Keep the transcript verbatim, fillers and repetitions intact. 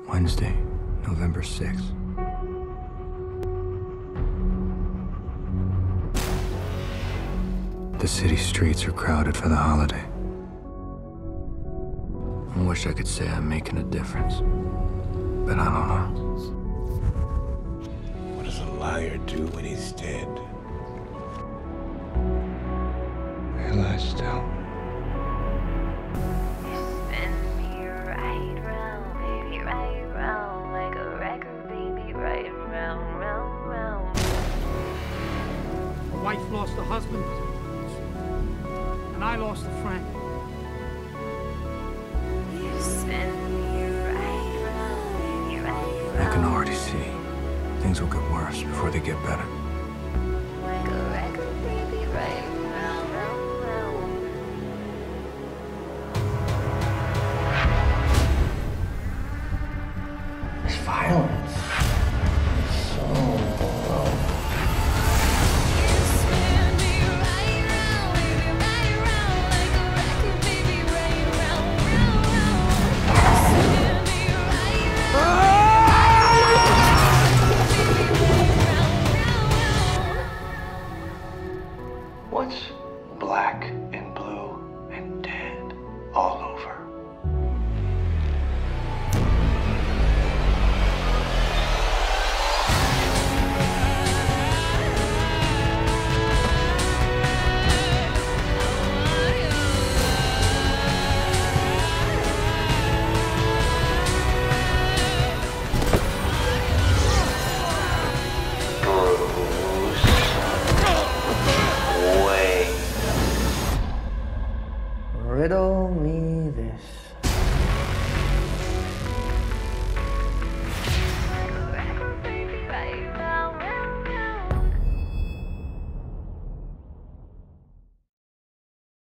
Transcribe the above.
Wednesday, November sixth. The city streets are crowded for the holiday. I wish I could say I'm making a difference, but I don't know. What does a liar do when he's dead? I lie still. Spin me right round, baby, right round, like a record, baby, right round, round, round. A wife lost a husband, and I lost a friend. You spin me right round, baby, right round. I can already see things will get worse before they get better. Like a